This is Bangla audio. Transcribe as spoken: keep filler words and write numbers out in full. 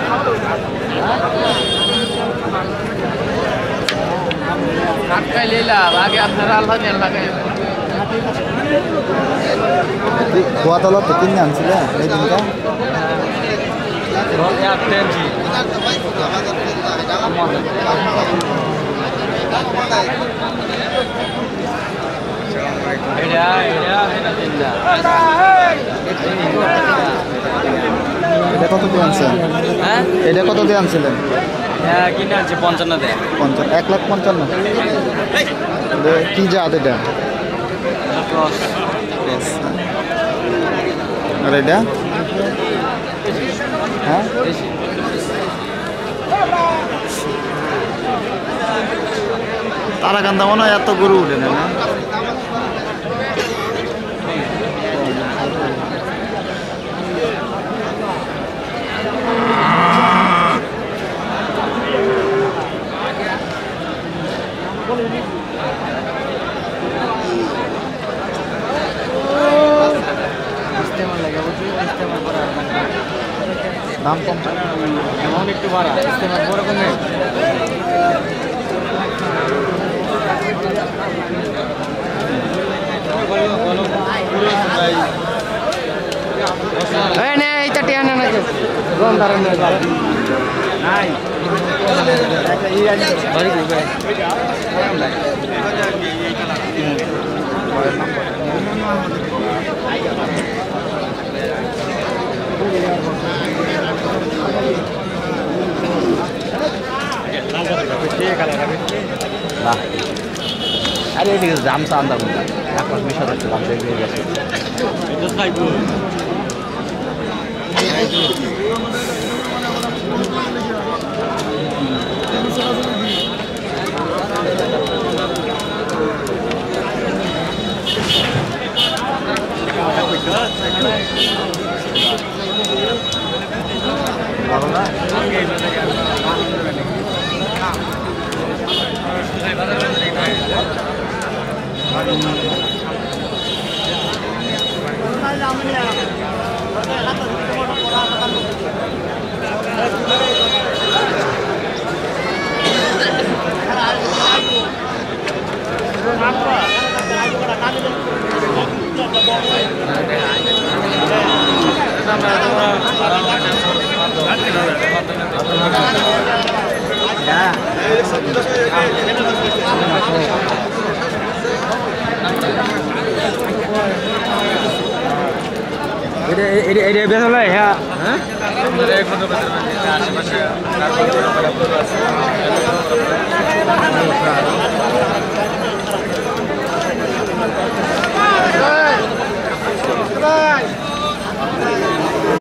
আটকাই লইলাম আগে আপনারা আল্লাহ নিয়ে লাগাই কুয়াতলা তো কিনে আনছিলেন এই দিনটা এটা কত দিয়ে আনছেন? হ্যাঁ এটা কত দিয়ে আনছিলেন? হ্যাঁ কিনে আনছি পঞ্চান্ন দেয় পঞ্চান্ন এক লাখ পঞ্চান্ন কি জাত এটা? আর এটা হ্যাঁ তারাকান্দা মনে হয় এত গরু উঠে না দাম কম এমন একটু বাড়া ইস্তেমাল বড় কমে এই নে এইটা টিয়া না নাকি গম দাঁড়ান নাই একটা ই আনি বাড়ি কই আরে এদিকে জাম চান্দার মধ্যে এক লাখ বিশ হাজার দাম দিয়ে গেছে ভালো না এটা বেশ হলো হ্যাঁ হ্যাঁ